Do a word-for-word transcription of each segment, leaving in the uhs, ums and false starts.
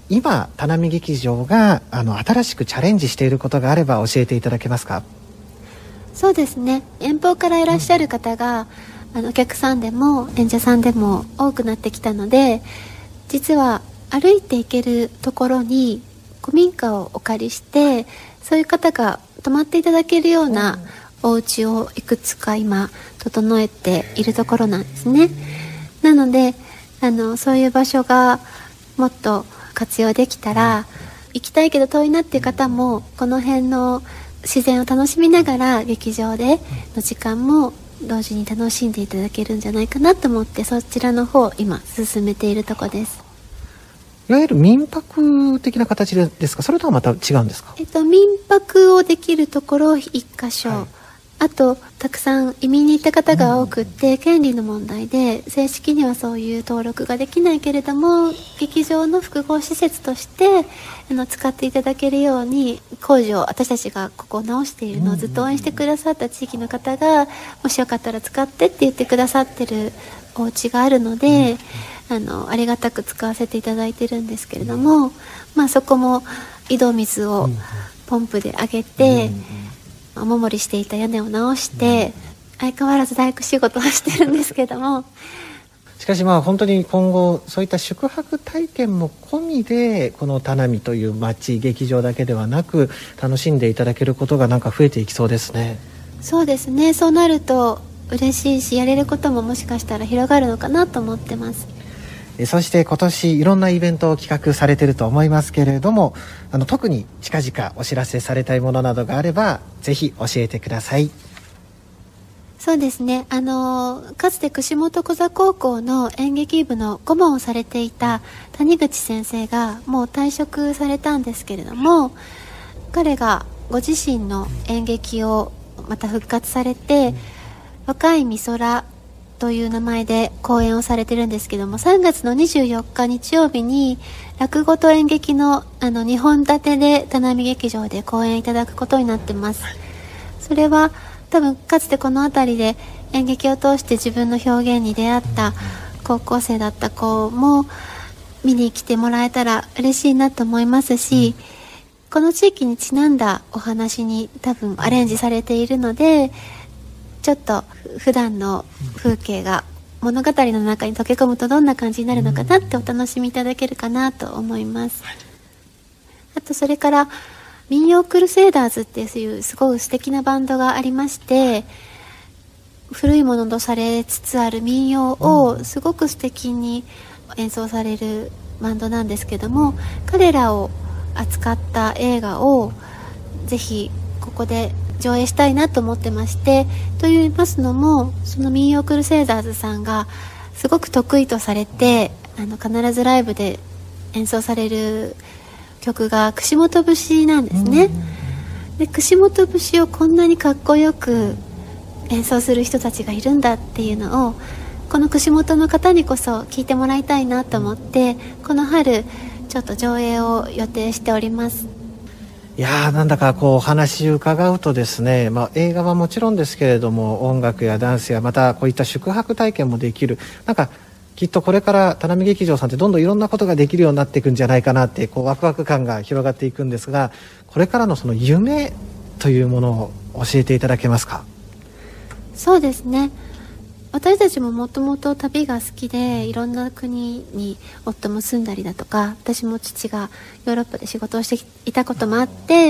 今田波劇場があの新しくチャレンジしていることがあれば教えていただけますか？ そうですね、遠方からいらっしゃる方が、うん、あのお客さんでも演者さんでも多くなってきたので、実は歩いて行けるところに古民家をお借りして、そういう方が泊まっていただけるようなお家をいくつか今整えているところなんですね。なのであのそういう場所がもっと活用できたら、行きたいけど遠いなっていう方もこの辺の自然を楽しみながら劇場での時間も同時に楽しんでいただけるんじゃないかなと思って、そちらの方を今進めているところです。 いわゆる民泊的な形ですか、それとはまた違うんですか？ えっと、民泊をできるところ一箇所、はい、あとたくさん移民に行った方が多くって、うん、権利の問題で正式にはそういう登録ができないけれども、劇場の複合施設としてあの使っていただけるように工事を私たちがここを直しているのをずっと応援してくださった地域の方が、もしよかったら使ってって言ってくださってるお家があるので、うん、あのありがたく使わせていただいてるんですけれども、まあ、そこも井戸水をポンプで上げて、お守りしていた屋根を直して、相変わらず大工仕事をしてるんですけども、 しかしまあ本当に今後そういった宿泊体験も込みで、この田波という町劇場だけではなく楽しんでいただけることがなんか増えていきそうですね。 そうですね、そうなると嬉しいし、やれることももしかしたら広がるのかなと思ってます。 そして今年いろんなイベントを企画されていると思いますけれども、あの特に近々お知らせされたいものなどがあればぜひ教えてください。 そうですね、あのかつて串本小座高校の演劇部の顧問をされていた谷口先生がもう退職されたんですけれども、彼がご自身の演劇をまた復活されて、若い美空という名前で講演をされてるんですけども、さんがつのにじゅうよっか日曜日に落語と演劇のあのにほん立てで田波劇場で講演いただくことになってます。それは多分かつてこの辺りで演劇を通して自分の表現に出会った高校生だった子も見に来てもらえたら嬉しいなと思いますし、この地域にちなんだお話に多分アレンジされているので、ちょっと普段の風景が物語の中に溶け込むとどんな感じになるのかなってお楽しみいただけるかなと思います。あとそれから民謡クルセイダーズっていうすごい素敵なバンドがありまして、古いものとされつつある民謡をすごく素敵に演奏されるバンドなんですけども、彼らを扱った映画をぜひここで上映したいなと思ってまして、と言いますのも、その民謡クルセイダーズさんがすごく得意とされて、あの必ずライブで演奏される曲が串本節なんですね。で、串本節をこんなにかっこよく演奏する人たちがいるんだっていうのを、この串本の方にこそ聞いてもらいたいなと思って、この春ちょっと上映を予定しております。 いやー、なんだかこうお話伺うとですね、まあ、映画はもちろんですけれども、音楽やダンスやまたこういった宿泊体験もできる、なんかきっとこれから田波劇場さんってどんどんいろんなことができるようになっていくんじゃないかなって、こうワクワク感が広がっていくんですが、これからのその夢というものを教えていただけますか？ そうですね、私たちももともと旅が好きで、いろんな国に夫も住んだりだとか、私も父がヨーロッパで仕事をしていたこともあって、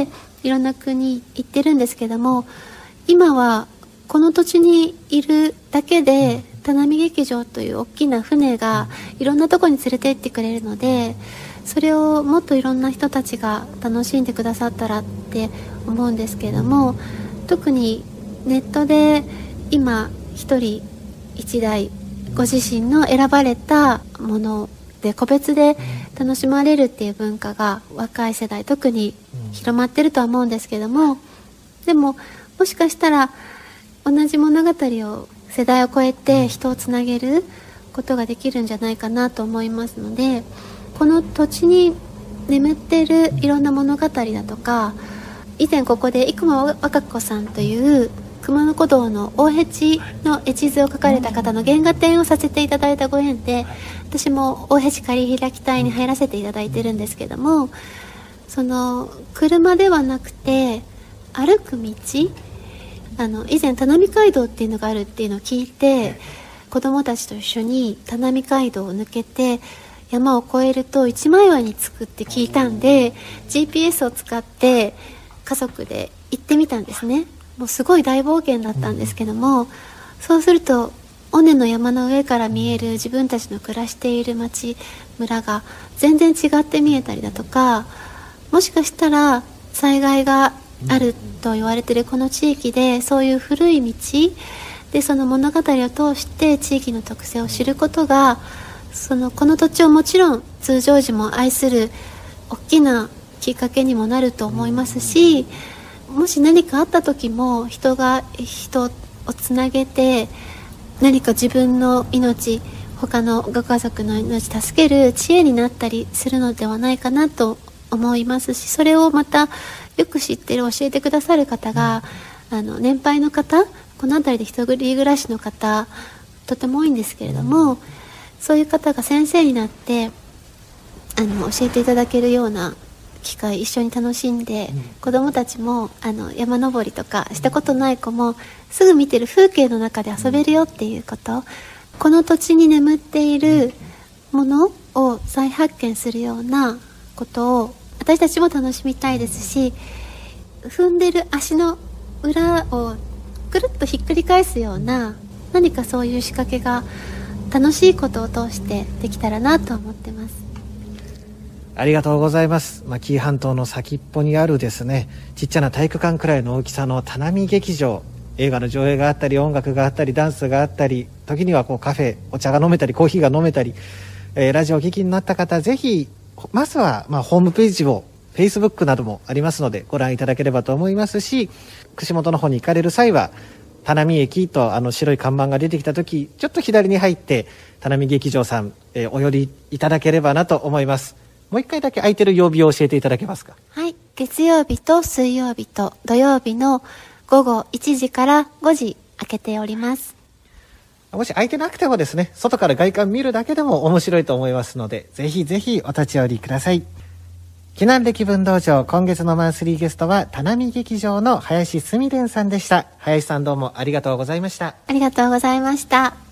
いろんな国行ってるんですけども、今はこの土地にいるだけで田波劇場という大きな船がいろんなとこに連れて行ってくれるので、それをもっといろんな人たちが楽しんでくださったらって思うんですけれども、特にネットで今一人一台ご自身の選ばれたもので個別で楽しまれるっていう文化が若い世代特に広まってるとは思うんですけども、でももしかしたら同じ物語を世代を超えて人をつなげることができるんじゃないかなと思いますので、この土地に眠っているいろんな物語だとか、以前ここで生駒若子さんという熊野古道の大辺の絵図を描かれた方の原画展をさせていただいたご縁で、私も大辺仮開き隊に入らせていただいてるんですけども、その車ではなくて歩く道、あの以前只見街道っていうのがあるっていうのを聞いて、子供たちと一緒に只見街道を抜けて山を越えると一枚岩に着くって聞いたんで、 ジーピーエス を使って家族で行ってみたんですね。もうすごい大冒険だったんですけども、そうすると尾根の山の上から見える自分たちの暮らしている町村が全然違って見えたりだとか、もしかしたら災害があると言われているこの地域で、そういう古い道でその物語を通して地域の特性を知ることが、そのこの土地をもちろん通常時も愛する大きなきっかけにもなると思いますし、もし何かあった時も人が人をつなげて何か自分の命、他のご家族の命助ける知恵になったりするのではないかなと思いますし、それをまたよく知ってる教えてくださる方が、あの年配の方、この辺りで一人暮らしの方とても多いんですけれども、そういう方が先生になってあの教えていただけるような機会、一緒に楽しんで、うん、子どもたちもあの山登りとかしたことない子もすぐ見てる風景の中で遊べるよっていうこと、この土地に眠っているものを再発見するようなことを私たちも楽しみたいですし、踏んでる足の裏をくるっとひっくり返すような何かそういう仕掛けが楽しいことを通してできたらなと思ってます。 ありがとうございます。まあ、紀伊半島の先っぽにあるですね、ちっちゃな体育館くらいの大きさの只見劇場、映画の上映があったり音楽があったりダンスがあったり、時にはこうカフェお茶が飲めたりコーヒーが飲めたり、えー、ラジオをお聞きになった方、ぜひまずはまあホームページを Facebook などもありますのでご覧いただければと思いますし、串本の方に行かれる際は只見駅とあの白い看板が出てきた時、ちょっと左に入って只見劇場さん、えー、お寄りいただければなと思います。もう一回だけ空いてる曜日を教えていただけますか。 はい、月曜日と水曜日と土曜日の午後いちじからごじ開けております。 もし空いてなくてもですね、外から外観見るだけでも面白いと思いますので、ぜひぜひお立ち寄りください。避難歴文道場、今月のマンスリーゲストは只見劇場の林すみれんさんでした。林さん、どうもありがとうございました。 ありがとうございました。